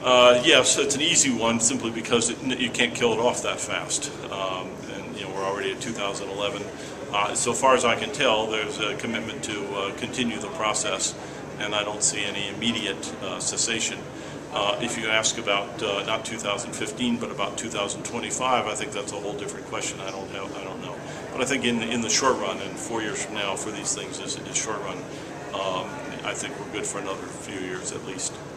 Yes, it's an easy one simply because you can't kill it off that fast. And we're already at 2011. So far as I can tell, there's a commitment to continue the process, and I don't see any immediate cessation. If you ask about not 2015 but about 2025, I think that's a whole different question. I don't know. But I think in the short run, and 4 years from now for these things is short run, I think we're good for another few years at least.